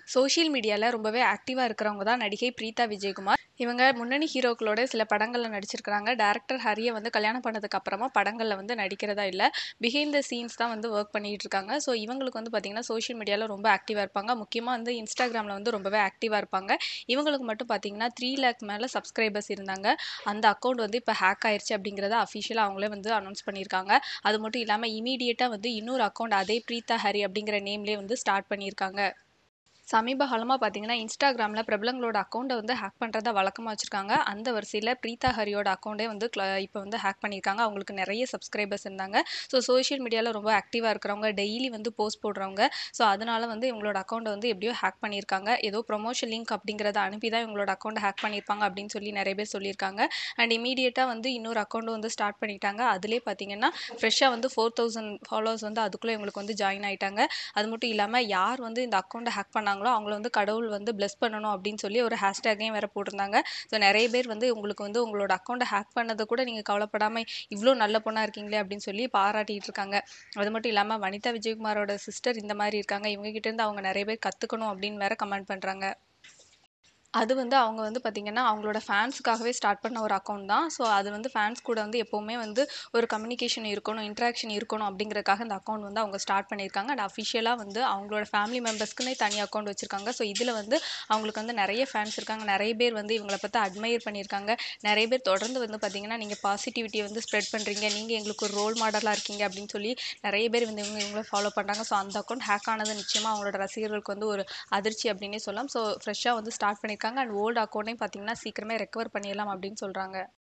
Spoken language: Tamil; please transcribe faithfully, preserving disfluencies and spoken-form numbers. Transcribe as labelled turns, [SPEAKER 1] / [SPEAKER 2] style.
[SPEAKER 1] சோஷியல் மீடியால ரொம்பவே ஆக்டிவா இருக்கிறவங்க தான் நடிகை பிரீதா விஜயகுமார். இவங்க முன்னணி ஹீரோக்களோட சில படங்கள்ல நடிச்சிருக்காங்க. டைரக்டர் ஹரிய வந்து கல்யாணம் பண்ணதுக்கு அப்புறமா படங்கள்ல வந்து நடிக்கிறதா இல்ல. பிஹைண்ட் த சீன்ஸ் தான் வந்து வொர்க் பண்ணிட்டு இருக்காங்க. ஸோ இவங்களுக்கு வந்து பார்த்தீங்கன்னா சோஷியல் மீடியால ரொம்ப ஆக்டிவா இருப்பாங்க. முக்கியமா வந்து இன்ஸ்டாகிராம்ல வந்து ரொம்பவே ஆக்டிவா இருப்பாங்க. இவங்களுக்கு மட்டும் பார்த்தீங்கன்னா த்ரீ லேக் மேல சப்ஸ்கிரைபர்ஸ் இருந்தாங்க. அந்த அக்கௌண்ட் வந்து இப்போ ஹேக் ஆயிருச்சு அப்படிங்கிறத அஃபிஷியலா அவங்களே வந்து அனௌன்ஸ் பண்ணியிருக்காங்க. அது மட்டும் இல்லாம இமீடியட்டா வந்து இன்னொரு அக்கௌண்ட் அதே பிரீதா ஹரி அப்படிங்கிற நேம்லயே வந்து ஸ்டார்ட் பண்ணியிருக்காங்க. சமீப காலமா பார்த்தீங்கன்னா, இன்ஸ்டாகிராம்ல பிரபலங்களோட அக்கவுண்ட்ட வந்து ஹேக் பண்றத வழக்கமா வச்சிருக்காங்க. அந்த வரிசையில பிரீதா ஹரியோட அக்கவுண்டே வந்து க்ள இப்ப வந்து ஹேக் பண்ணியிருக்காங்க. அவங்களுக்கு நெறைய சப்ஸ்கிரைபர்ஸ் இருந்தாங்க. ஸோ சோஷியல் மீடியால ரொம்ப ஆக்டிவா இருக்கிறவங்க, டெய்லி வந்து போஸ்ட் போடுறவங்க. ஸோ அதனால வந்து இவங்களோட அக்கவுண்ட்ட வந்து எப்படியோ ஹேக் பண்ணியிருக்காங்க. ஏதோ ப்ரமோஷன் லிங்க் அப்படிங்கிறத அனுப்பி தான் இவங்களோட அக்கவுண்ட்ட ஹேக் பண்ணியிருப்பாங்க அப்படின்னு சொல்லி நெறைய பேர் சொல்லியிருக்காங்க. அண்ட் இம்மீடியட்டா வந்து இன்னொரு அக்கவுண்ட் வந்து ஸ்டார்ட் பண்ணிட்டாங்க. அதிலேயே பார்த்தீங்கன்னா, ஃப்ரெஷ்ஷா வந்து நான்காயிரம் ஃபாலோவர்ஸ் வந்து அதுக்குள்ள இவங்களுக்கு வந்து ஜாயின் ஆயிட்டாங்க. அது மட்டும் இல்லாம யார் வந்து இந்த அக்கவுண்ட்ட ஹேக் பண்ணாங்களோ அவங்கள வந்து கடவுள் வந்து பிளெஸ் பண்ணணும் அப்படின்னு சொல்லி ஒரு ஹேஷ்டேக்கையும் வேற போட்டிருந்தாங்க. ஸோ நிறைய பேர் வந்து உங்களுக்கு வந்து உங்களோட அக்கௌண்ட்டை ஹேக் பண்ணதை கூட நீங்க கவலைப்படாம இவ்வளோ நல்ல பொண்ணா இருக்கீங்களே அப்படின்னு சொல்லி பாராட்டிட்டு இருக்காங்க. அது மட்டும் இல்லாம வனிதா விஜயகுமாரோட சிஸ்டர் இந்த மாதிரி இருக்காங்க. இவங்க கிட்ட இருந்து அவங்க நிறைய பேர் கத்துக்கணும் அப்படின்னு வேற கமெண்ட் பண்றாங்க. அது வந்து அவங்க வந்து பார்த்தீங்கன்னா, அவங்களோட ஃபேன்ஸுக்காகவே ஸ்டார்ட் பண்ண ஒரு அக்கவுண்ட் தான். ஸோ அது வந்து ஃபேன்ஸ் கூட வந்து எப்பவுமே வந்து ஒரு கம்யூனிகேஷன் இருக்கணும், இன்டராக்ஷன் இருக்கணும் அப்படிங்கிறதுக்காக இந்த அக்கவுண்ட் வந்து அவங்க ஸ்டார்ட் பண்ணியிருக்காங்க. அண்ட் அஃபிஷியலா வந்து அவங்களோட ஃபேமிலி மெம்பர்ஸ்க்குன்னே தனி அக்கவுண்ட் வச்சிருக்காங்க. ஸோ இதில வந்து அவங்களுக்கு வந்து நெறைய ஃபேன்ஸ் இருக்காங்க. நெறைய பேர் வந்து இவங்கள பத்தி அட்மையர் பண்ணியிருக்காங்க. நெறைய பேர் தொடர்ந்து வந்து பார்த்தீங்கன்னா, நீங்க பாசிட்டிவிட்டிய வந்து ஸ்ப்ரெட் பண்றீங்க. நீங்க எங்களுக்கு ஒரு ரோல் மாடலா இருக்கீங்க அப்படின்னு சொல்லி நெறைய பேர் வந்து இவங்க இவங்கள ஃபாலோ பண்றாங்க. ஸோ அந்த அக்கவுண்ட் ஹேக் ஆனது நிச்சயமா அவங்களோட ரசிகர்களுக்கு வந்து ஒரு அதிர்ச்சி அப்படின்னே சொல்லலாம். ஸோ ஃப்ரெஷ்ஷா வந்து ஸ்டார்ட் பண்ணியிருக்காங்க. அண்ட் ஓல்டு அக்கவுண்ட்டையும் பார்த்தீங்கன்னா, சீக்கிரமே ரெக்கவர் பண்ணிடலாம் அப்படின்னு சொல்றாங்க.